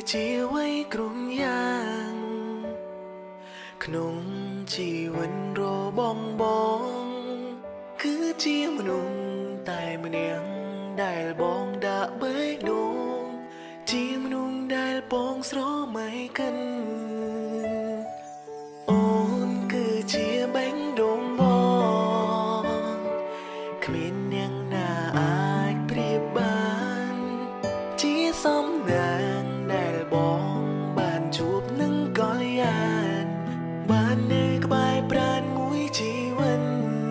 ជាអ្វីក្រុមយ៉ាងក្នុងជីវិតរបស់គឺជាមនុស្សតែម្នាក់ដែលបងដាក់បេះដូងជាមនុស្សដែលបងស្រមៃកិនអូនគឺជាបេះដូងបងគ្មានអ្នកណាអាចប្រៀបបានជាសំណាងដែលបងបានជួបនឹងកល្យានបាននៅក្បែរប្រាណមួយជីវិត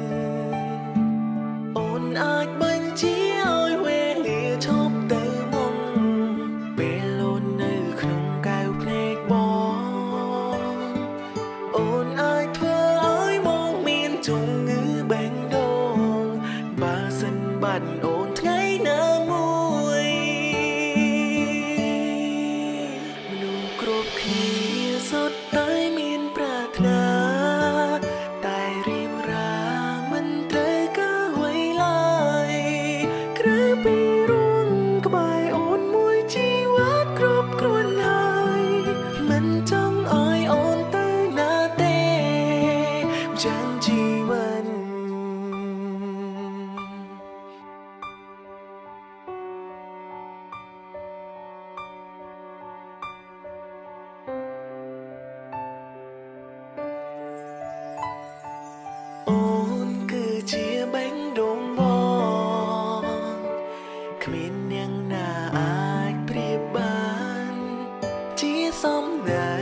អូនអាចបញ្ជាឲ្យវេលាឈប់ទៅមុំពេលអូននៅក្នុងកែវភ្នែកបងអូនអាចធ្វើឲ្យបងមានជំងឺបេះដូងបើសិនបាត់អូនថ្ងៃណាមួយមនុស្សគ្រប់គ្នាសុទ្ធតែមានប្រាថ្នាតែរៀបរាមិនត្រូវការអ្វីឡើយក្រៅពីរួមក្បែរអូនមួយជីវិតគ្រប់គ្រាន់ហើយមិនចង់ឲ្យអូនទៅណាទេចាំងជីវិតអូនគឺជាបេះដូងបងគ្មានអ្នកណាអាចប្រៀបបានជាសំណា